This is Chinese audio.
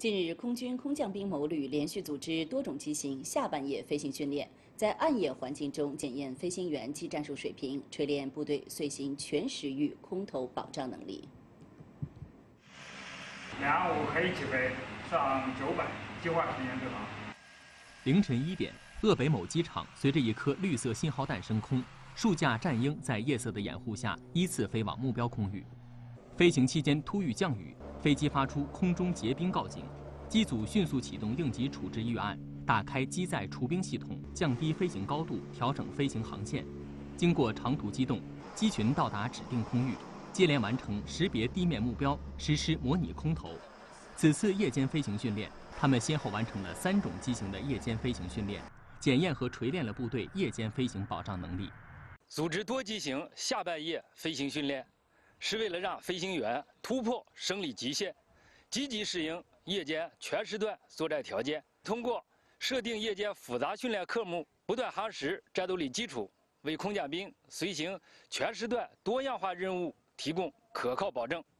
近日，空军空降兵某旅连续组织多种机型下半夜飞行训练，在暗夜环境中检验飞行员技战术水平，锤炼部队遂行全时域空投保障能力。 延误黑起飞上900，计划时间最长。 凌晨1点，鄂北某机场随着一颗绿色信号弹升空，数架战鹰在夜色的掩护下依次飞往目标空域。飞行期间突遇降雨，飞机发出空中结冰告警，机组迅速启动应急处置预案，打开机载除冰系统，降低飞行高度，调整飞行航线。经过长途机动，机群到达指定空域，接连完成识别地面目标，实施模拟空投。此次夜间飞行训练，他们先后完成了3种机型的夜间飞行训练，检验和锤炼了部队夜间飞行保障能力。 组织多机型下半夜飞行训练，是为了让飞行员突破生理极限，积极适应夜间全时段作战条件。通过设定夜间复杂训练科目，不断夯实战斗力基础，为空降兵随行全时段多样化任务提供可靠保证。